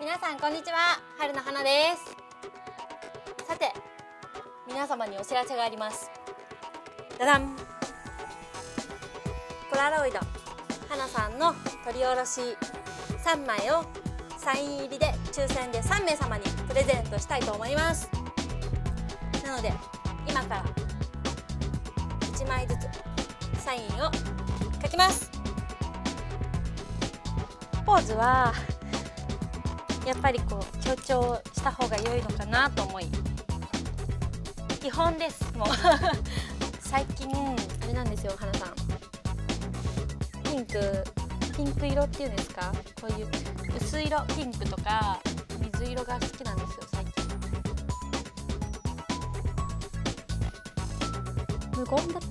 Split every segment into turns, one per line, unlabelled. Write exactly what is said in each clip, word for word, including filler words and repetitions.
皆さんこんにちは、春の花です。さて、皆様にお知らせがあります。ダダン。ポラロイド花さんの取り下ろしさんまいをサイン入りで抽選でさんめい様にプレゼントしたいと思います。なので今からいちまいずつサインを書きます。ポーズはやっぱりこう強調した方が良いのかなと思い、基本です。もう最近あれなんですよ、花さん、ピンクピンク色っていうんですか、こういう薄色ピンクとか水色が好きなんですよ最近。無言だった？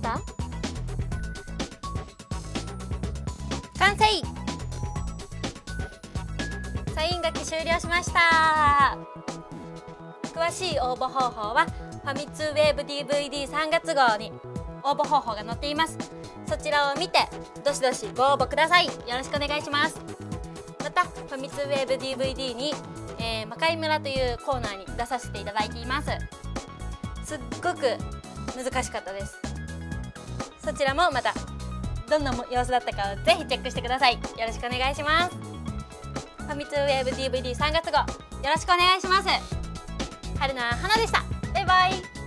完成。サイン書き終了しました。詳しい応募方法はファミ通ウェーブ ディーブイディーさんがつ号に応募方法が載っています。そちらを見てどしどしご応募ください。よろしくお願いします。またファミ通ウェーブ ディーブイディー に、えー、魔界村というコーナーに出させていただいています。すっごく難しかったです。そちらもまたどんな様子だったかをぜひチェックしてください。よろしくお願いします。ファミ通ウェーブ ディーブイディーさんがつ号よろしくお願いします。春菜花でした。バイバイ。